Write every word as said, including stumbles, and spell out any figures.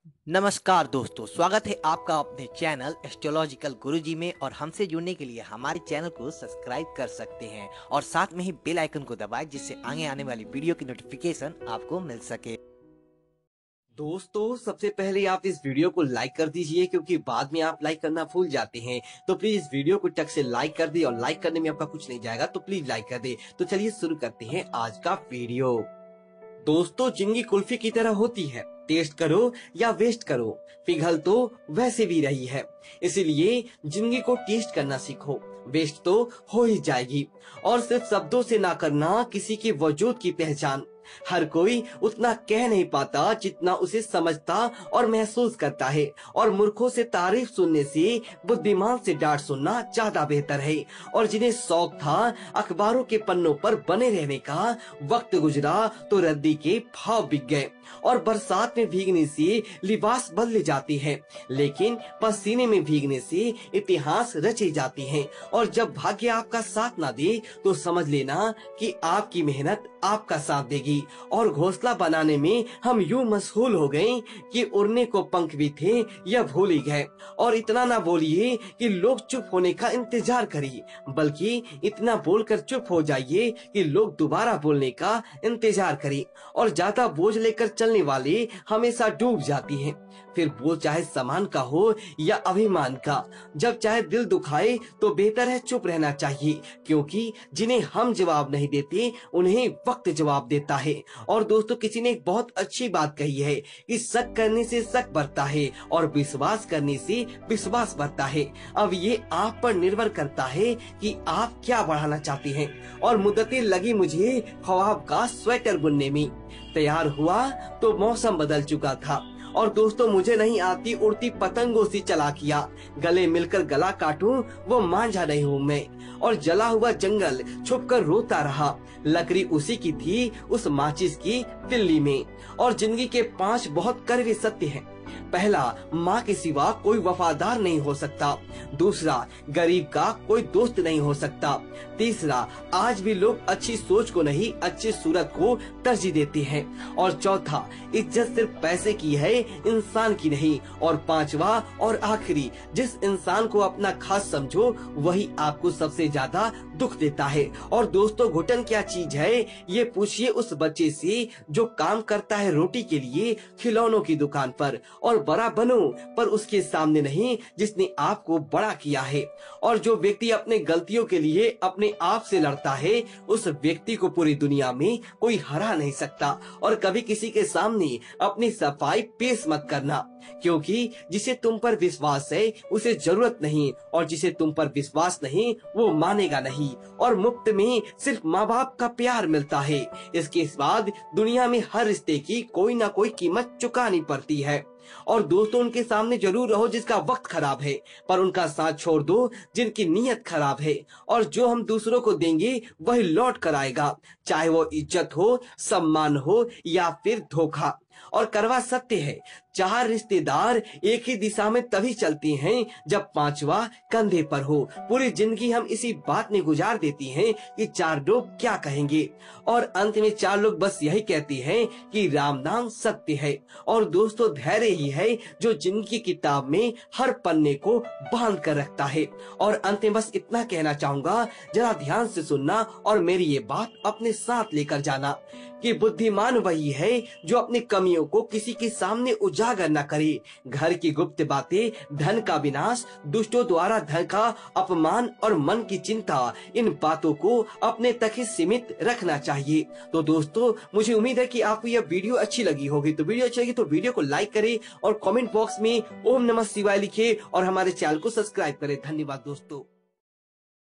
नमस्कार दोस्तों, स्वागत है आपका अपने चैनल एस्ट्रोलॉजिकल गुरुजी में। और हमसे जुड़ने के लिए हमारे चैनल को सब्सक्राइब कर सकते हैं और साथ में ही बेल आइकन को दबाएं, जिससे आगे आने वाली वीडियो की नोटिफिकेशन आपको मिल सके। दोस्तों, सबसे पहले आप इस वीडियो को लाइक कर दीजिए, क्योंकि बाद में आप लाइक करना भूल जाते हैं। तो प्लीज इस वीडियो को टक से लाइक कर दे, और लाइक करने में आपका कुछ नहीं जाएगा, तो प्लीज लाइक कर दे। तो चलिए शुरू करते हैं आज का वीडियो। दोस्तों, जिंदगी कुल्फी की तरह होती है, टेस्ट करो या वेस्ट करो, पिघल तो वैसे भी रही है। इसीलिए जिंदगी को टेस्ट करना सीखो, वेस्ट तो हो ही जाएगी। और सिर्फ शब्दों से ना करना किसी के वजूद की पहचान। हर कोई उतना कह नहीं पाता जितना उसे समझता और महसूस करता है। और मूर्खों से तारीफ सुनने से बुद्धिमान से डांट सुनना ज्यादा बेहतर है। और जिन्हें शौक था अखबारों के पन्नों पर बने रहने का, वक्त गुजरा तो रद्दी के भाव बिक गए। और बरसात में भीगने से लिबास बदले जाते हैं, लेकिन पसीने में भीगने से इतिहास रचे जाते हैं। और जब भाग्य आपका साथ ना दे तो समझ लेना कि आपकी मेहनत आपका साथ देगी। और घोंसला बनाने में हम यूं मशगूल हो गए कि उड़ने को पंख भी थे यह भूल ही गए। और इतना ना बोलिए कि लोग चुप होने का इंतजार करिए, बल्कि इतना बोलकर चुप हो जाइए कि लोग दोबारा बोलने का इंतजार करें। और ज्यादा बोझ लेकर चलने वाले हमेशा डूब जाती हैं। फिर बोझ चाहे सामान का हो या अभिमान का, जब चाहे दिल दुखाए तो बेहतर है चुप रहना चाहिए, क्योंकि जिन्हें हम जवाब नहीं देते उन्हें वक्त जवाब देता है। और दोस्तों, किसी ने एक बहुत अच्छी बात कही है कि शक करने से शक बढ़ता है और विश्वास करने से विश्वास बढ़ता है। अब ये आप पर निर्भर करता है कि आप क्या बढ़ाना चाहते हैं। और मुद्दतें लगी मुझे ख्वाब का स्वेटर बुनने में, तैयार हुआ तो मौसम बदल चुका था। और दोस्तों, मुझे नहीं आती उड़ती पतंगों सी चालाकियां, गले मिलकर गला काटूं वो मांझा नहीं हूँ मैं। और जला हुआ जंगल छुपकर रोता रहा, लकड़ी उसी की थी उस माचिस की तिल्ली में। और जिंदगी के पांच बहुत कड़वे सत्य हैं। पहला, माँ के सिवा कोई वफादार नहीं हो सकता। दूसरा, गरीब का कोई दोस्त नहीं हो सकता। तीसरा, आज भी लोग अच्छी सोच को नहीं अच्छी सूरत को तरजीह देते हैं। और चौथा, इज्जत सिर्फ पैसे की है, इंसान की नहीं। और पांचवा और आखिरी, जिस इंसान को अपना खास समझो वही आपको सबसे ज्यादा दुख देता है। और दोस्तों, घुटन क्या चीज है ये पूछिए उस बच्चे से जो काम करता है रोटी के लिए खिलौनों की दुकान पर। और बड़ा बनो, पर उसके सामने नहीं जिसने आपको बड़ा किया है। और जो व्यक्ति अपने गलतियों के लिए अपने आप से लड़ता है, उस व्यक्ति को पूरी दुनिया में कोई हरा नहीं सकता। और कभी किसी के सामने अपनी सफाई पेश मत करना, क्योंकि जिसे तुम पर विश्वास है उसे जरूरत नहीं, और जिसे तुम पर विश्वास नहीं वो मानेगा नहीं। और मुफ्त में सिर्फ माँ बाप का प्यार मिलता है, इसके बाद दुनिया में हर रिश्ते की कोई ना कोई कीमत चुकानी पड़ती है। और दोस्तों, उनके सामने जरूर रहो जिसका वक्त खराब है, पर उनका साथ छोड़ दो जिनकी नीयत खराब है। और जो हम दूसरों को देंगे वही लौट कर आएगा, चाहे वो इज्जत हो, सम्मान हो या फिर धोखा। और करवा सत्य है, चार रिश्तेदार एक ही दिशा में तभी चलते हैं जब पांचवा कंधे पर हो। पूरी जिंदगी हम इसी बात में गुजार देती हैं कि चार लोग क्या कहेंगे, और अंत में चार लोग बस यही कहते हैं कि राम नाम सत्य है। और दोस्तों, धैर्य ही है जो जिंदगी की किताब में हर पन्ने को बांध कर रखता है। और अंत में बस इतना कहना चाहूंगा, जरा ध्यान से सुनना और मेरी ये बात अपने साथ लेकर जाना कि बुद्धिमान वही है जो अपनी कमियों को किसी के सामने उजागर न करे। घर की गुप्त बातें, धन का विनाश, दुष्टों द्वारा धन का अपमान और मन की चिंता, इन बातों को अपने तक ही सीमित रखना चाहिए। तो दोस्तों, मुझे उम्मीद है कि आपको यह वीडियो अच्छी लगी होगी। तो वीडियो अच्छी लगी तो वीडियो को लाइक करें और कमेंट बॉक्स में ओम नमः शिवाय लिखे और हमारे चैनल को सब्सक्राइब करें। धन्यवाद दोस्तों।